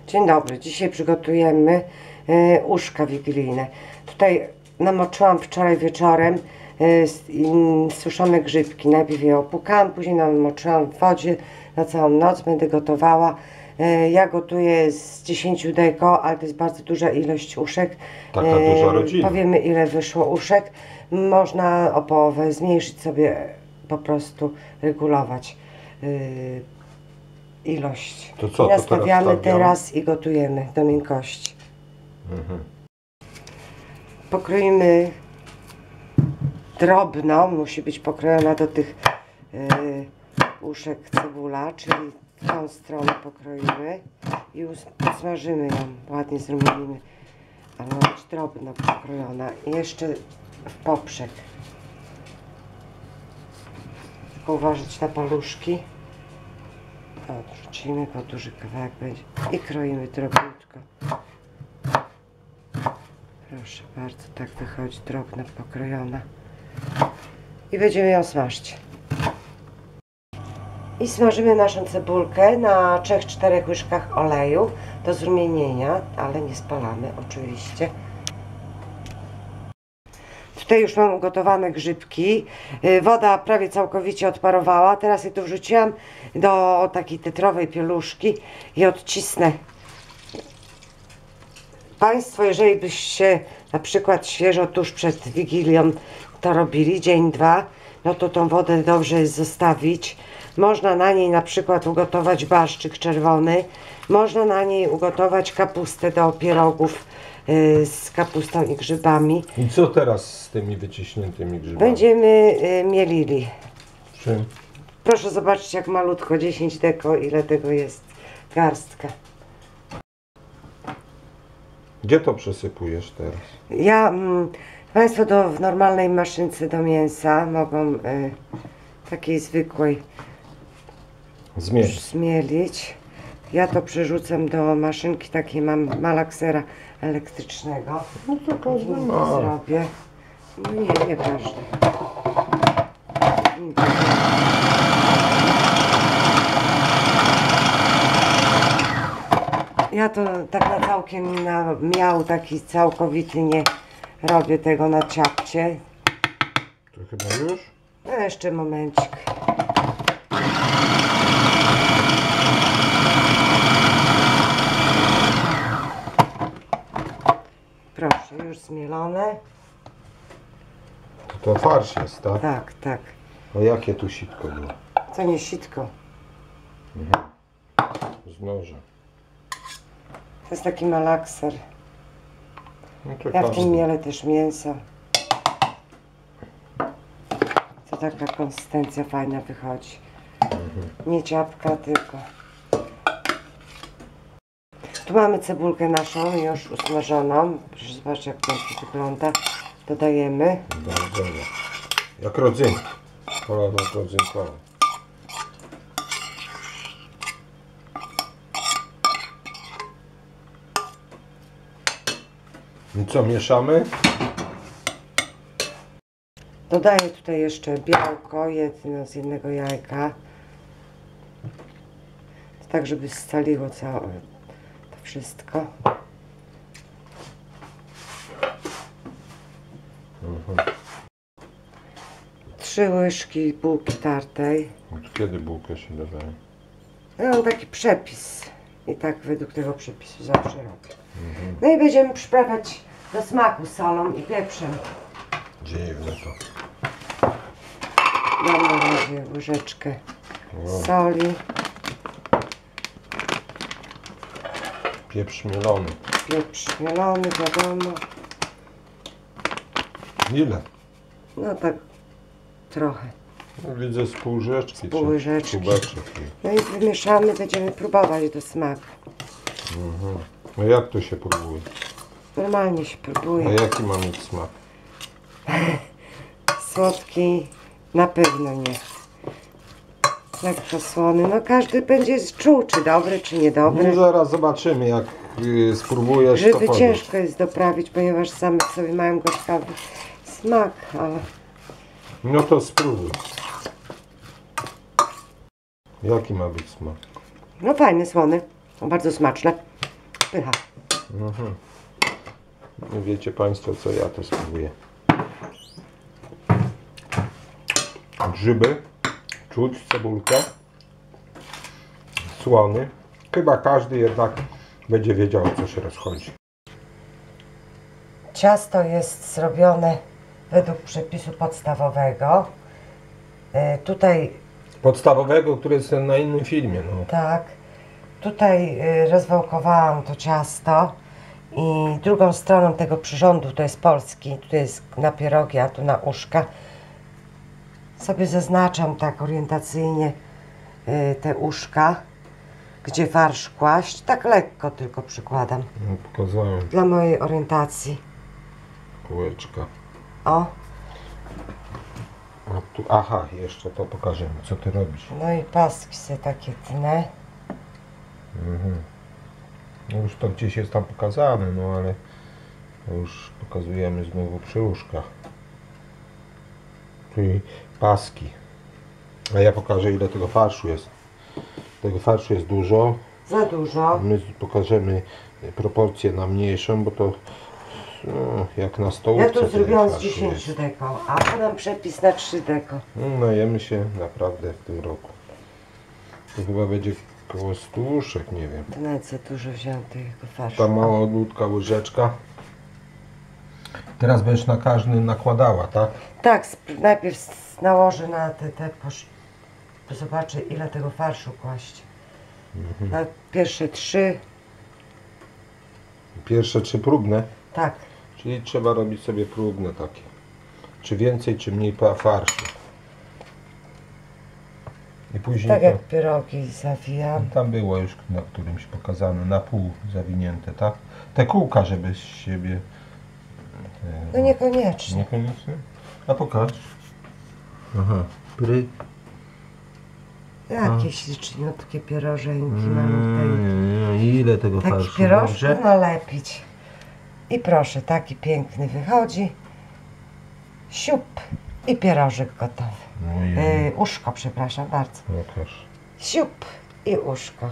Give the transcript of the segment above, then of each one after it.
Dzień dobry, dzisiaj przygotujemy uszka wigilijne. Tutaj namoczyłam wczoraj wieczorem suszone grzybki. Najpierw je opłukałam, później namoczyłam w wodzie na całą noc, będę gotowała. Ja gotuję z 10 deko, ale to jest bardzo duża ilość uszek. Taka duża rodzina. Powiemy, ile wyszło uszek. Można o połowę zmniejszyć sobie, po prostu regulować ilość. To co, nastawiamy teraz i gotujemy do miękkości. Pokroimy drobno, musi być pokrojona do tych uszek cebula, czyli w tą stronę pokroimy i usmażymy ją, ładnie zrumienimy, ale ma być drobno pokrojona. I jeszcze w poprzek. Tylko uważać na paluszki. Odrzucimy, bo duży kawałek będzie i kroimy drobniutko. Proszę bardzo, tak wychodzi drobno pokrojona. I będziemy ją smażyć. I smażymy naszą cebulkę na 3-4 łyżkach oleju do zrumienienia, ale nie spalamy oczywiście. Tutaj już mam ugotowane grzybki. Woda prawie całkowicie odparowała. Teraz je tu wrzuciłam do takiej tetrowej pieluszki i odcisnę. Państwo, jeżeli byście na przykład świeżo tuż przed Wigilią to robili, dzień, dwa, no to tą wodę dobrze jest zostawić. Można na niej na przykład ugotować barszczyk czerwony. Można na niej ugotować kapustę do pierogów z kapustą i grzybami. I co teraz z tymi wyciśniętymi grzybami? Będziemy mielili. Czym? Proszę zobaczyć, jak malutko, 10 deko, ile tego jest. Garstka. Gdzie to przesypujesz teraz? Ja, Państwo w normalnej maszynce do mięsa mogą takiej zwykłej zmielić. Ja to przerzucam do maszynki takiej, mam malaksera elektrycznego. No to każdy ma. Zrobię. No nie każdy. Ja to tak na całkiem na miał taki całkowity nie robię tego na ciapcie. To chyba już? No jeszcze momencik. Proszę, już zmielone. To farsz jest, tak? Tak, tak. A jakie tu sitko było? To nie sitko. Z noża. To jest taki malakser. No to Ja w tym mielę też mięso. To taka konsystencja fajna wychodzi. Nie ciapka, tylko. Tu mamy cebulkę naszą już usmażoną. Proszę zobaczyć, jak to wygląda. Dodajemy. Bardzo. Jak rodzynki. Polano rodzynkowe. I co, mieszamy? Dodaję tutaj jeszcze białko z jednego jajka. Tak, żeby scaliło całe to wszystko. Trzy łyżki bułki tartej. Od kiedy bułkę się dodaje? Ja mam taki przepis. I tak według tego przepisu zawsze robię. No i będziemy przyprawiać do smaku solą i pieprzem. Dziwne to. Dam na razie łyżeczkę soli. Pieprz mielony. Pieprz mielony, wiadomo. Ile? No tak trochę. No, widzę z pół łyżeczki. Pół łyżeczki. Kubeczek. No i wymieszamy, będziemy próbować do smaku. No jak to się próbuje? Normalnie się A próbuje. jaki ma mieć smak? Słodki na pewno nie. Lekko słony. No każdy będzie czuł, czy dobry, czy niedobry. No zaraz zobaczymy, jak spróbujesz. Grzyby to ciężko jest doprawić, ponieważ same w sobie mają gorzkawy smak, ale... No to spróbuj. Jaki ma być smak? No fajny, słony. Bardzo smaczne. Pycha. Nie wiecie Państwo co ja to spróbuję. Grzyby, czuć cebulkę, słony. Chyba każdy jednak będzie wiedział, o co się rozchodzi. Ciasto jest zrobione według przepisu podstawowego. Tutaj Podstawowego, który jest na innym filmie. No. tak, tutaj rozwałkowałam to ciasto i drugą stroną tego przyrządu, to jest polski, tu jest na pierogi, a tu na uszka. Sobie zaznaczam tak orientacyjnie te uszka, gdzie farsz kłaść, tak lekko tylko przykładam No, pokazałem dla mojej orientacji. kółeczka. O, A tu, aha, jeszcze to pokażemy, co ty robisz. no i paski se takie tnę. No już to gdzieś jest tam pokazane, no ale to już pokazujemy znowu przy łóżkach. Czyli paski. A ja pokażę, ile tego farszu jest. Tego farszu jest dużo. Za dużo. My pokażemy proporcję na mniejszą, bo to no, jak na stołówce. Ja tu zrobiłam z farszu 10 jest. deko, a podam przepis na 3 deko. No, najemy się naprawdę w tym roku. To chyba będzie koło 100 łóżek, nie wiem. To nawet za dużo wziąłem tego farszu. Ta mała ludka łyżeczka. Teraz będziesz na każdy nakładała, tak? Tak, najpierw nałożę na to zobaczę, ile tego farszu kłaść. Na pierwsze 3, Pierwsze 3 próbne, tak. czyli trzeba robić sobie próbne takie. Czy więcej, czy mniej farszu. I później Tak to, jak pierogi zawijam. tam było już na którymś pokazane, na pół zawinięte, tak? Te kółka, żeby z siebie... No niekoniecznie. Niekoniecznie? A pokaż. Aha, Jakieś liczniutkie pierożenki mam tutaj. Ile tego Taki farszu? pierożek nalepić. I proszę, taki piękny wychodzi. Siup i pierożek gotowy. Uszko, przepraszam bardzo. Pokaż. Siup i uszko.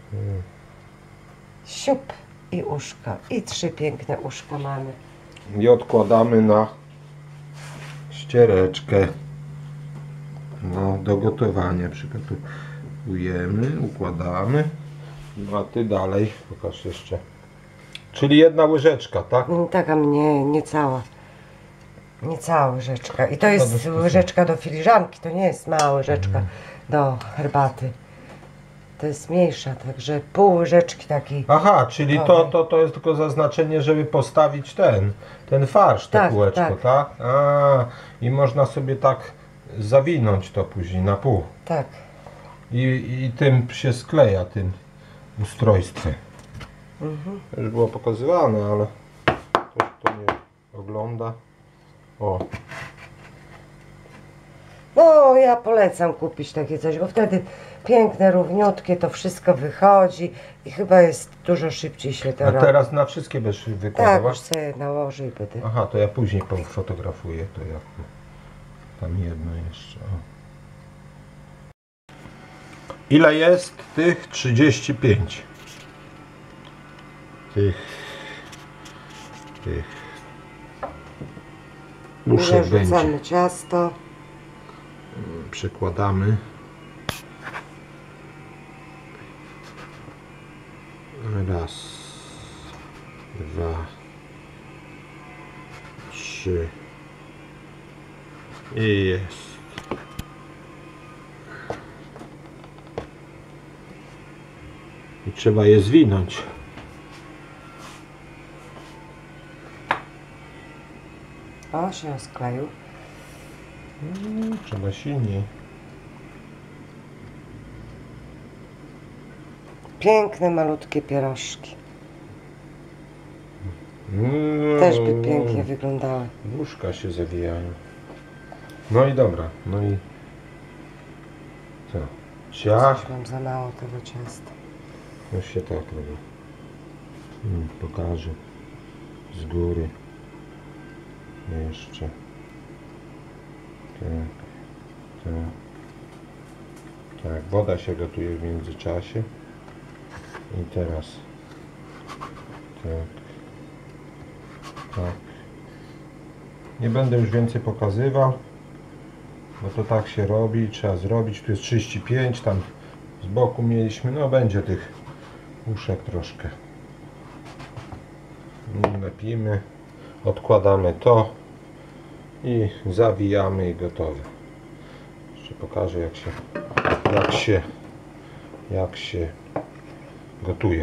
Siup i uszko. I 3 piękne uszka mamy. I odkładamy na ściereczkę. No, do gotowania przygotowujemy, układamy. No a ty dalej, pokaż jeszcze. Czyli 1 łyżeczka, tak? Taka nie cała. Nie cała łyżeczka. I to jest dosyć. łyżeczka do filiżanki. To nie jest mała łyżeczka do herbaty. To jest mniejsza, także pół łyżeczki takiej. Aha, czyli to jest tylko zaznaczenie, żeby postawić ten farsz, te Tak, kółeczko, tak. tak? A, i można sobie tak zawinąć to później na pół. Tak. I tym się skleja, tym ustrojstwem. To już było pokazywane, ale ktoś to nie ogląda. O, No, ja polecam kupić takie coś, bo wtedy piękne, równiutkie, to wszystko wychodzi i chyba jest dużo szybciej się to a robi. teraz na wszystkie będziesz Tak, wykładować? już sobie nałożę i będę. Aha, to ja później pofotografuję to jak tam jedno jeszcze. O. Ile jest tych 35? Tych uszek będzie. Zarzucamy ciasto. Przekładamy. Raz, 2, 3 i jest. I trzeba je zwinąć. O, się skleił. Trzeba silniej. Piękne, malutkie pierożki. Też by pięknie wyglądały. Łóżka się zawijają. No i dobra, no i co? Ciach. Coś mam za mało tego ciasta. Już się tak robi. Pokażę z góry. Jeszcze. Tak. Tak, woda się gotuje w międzyczasie. I teraz Tak. Nie będę już więcej pokazywał, bo to tak się robi, trzeba zrobić. Tu jest 35, tam z boku mieliśmy, no będzie tych uszek troszkę. Lepimy, odkładamy to i zawijamy i gotowe. Jeszcze pokażę jak się gotuje.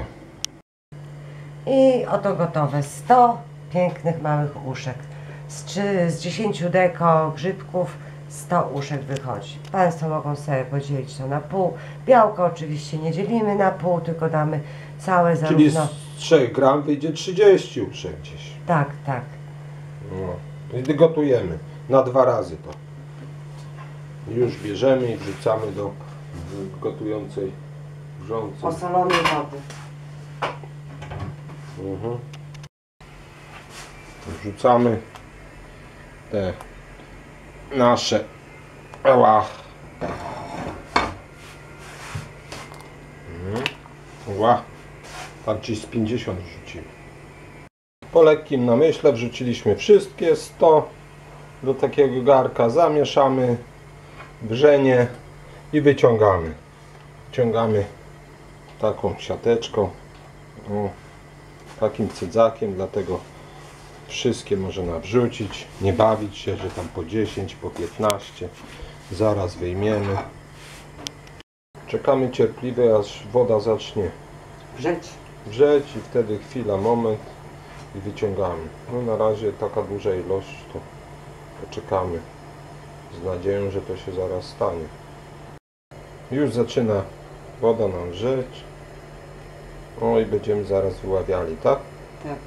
I oto gotowe 100 pięknych małych uszek. Z 10 deko grzybków 100 uszek wychodzi. Państwo mogą sobie podzielić to na pół. Białko oczywiście nie dzielimy na pół, tylko damy całe Czyli zarówno... z 3 gram wyjdzie 30 uszek gdzieś. Tak, tak. No. I gotujemy na 2 razy to. Już bierzemy i wrzucamy do gotującej wrzącej. Posolonej wody. Wrzucamy te nasze tak gdzieś z 50 wrzucimy. Po lekkim namyśle wrzuciliśmy wszystkie 100 do takiego garka, zamieszamy wrzenie i wyciągamy. Wyciągamy taką siateczką, takim cydzakiem, dlatego wszystkie można wrzucić, nie bawić się, że tam po 10, po 15, zaraz wyjmiemy. Czekamy cierpliwie, aż woda zacznie wrzeć i wtedy chwila, moment i wyciągamy. No na razie taka duża ilość, to poczekamy z nadzieją, że to się zaraz stanie. Już zaczyna woda nam wrzeć. O, i będziemy zaraz wyławiali, tak? Tak.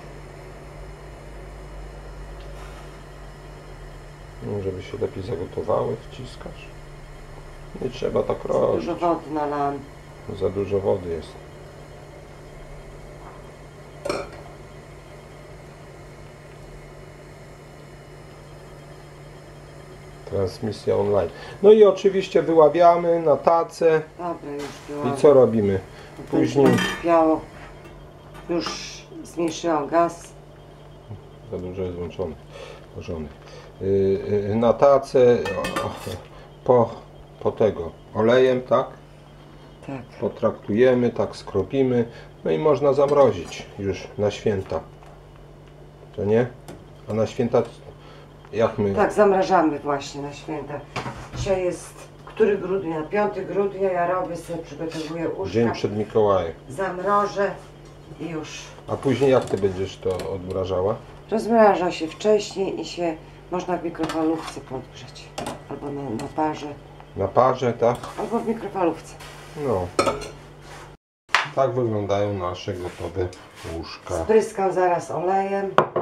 No, żeby się lepiej zagotowały, wciskasz. Nie trzeba tak robić. Dużo wody nalałam. Za dużo wody jest. Transmisja online. No i oczywiście wyławiamy na tacę. Dobra, już była. I co robimy? Później Biało. Już zmniejszyłam gaz. za dużo jest włączony. Na tacę po tego olejem, tak? Tak. Potraktujemy, tak skropimy. No i można zamrozić już na święta. To nie? A na święta jak my? Tak, zamrażamy właśnie na święta. Dzisiaj jest który grudnia? 5 grudnia. Ja robię sobie, przygotowuję uszka. Dzień przed Mikołajem. Zamrożę i już. A później jak ty będziesz to odmrażała? Rozmraża się wcześniej i się można w mikrofalówce podgrzeć. Albo na parze. Na parze, tak? Albo w mikrofalówce. No. Tak wyglądają nasze gotowe łóżka. Spryskam zaraz olejem.